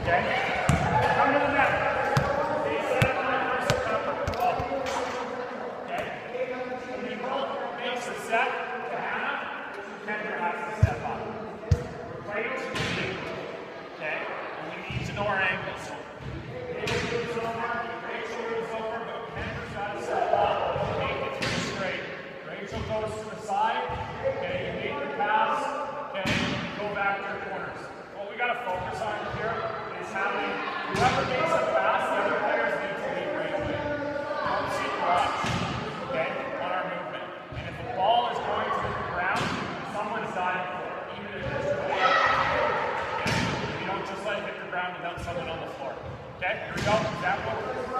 Okay? Come to the net. Face that line first and cover. Ball. Okay? When the ball makes a set to Hannah, Kendra has to step up. We're playing to the lead. Okay? And we need to know our angles. Rachel is over, but Kendra's got to step up. Make it straight. Rachel goes to the side. Okay, you make the pass. Okay, you go back to your corners. What we got to focus on here is having whoever makes a pass, the other players need to lead right away. Don't sit watch. Okay, on our movement. And if the ball is going to the ground, someone's diving for it, even if it's way up. Okay? You don't just let it hit the ground without someone on the floor. Okay, here we go. Zap over.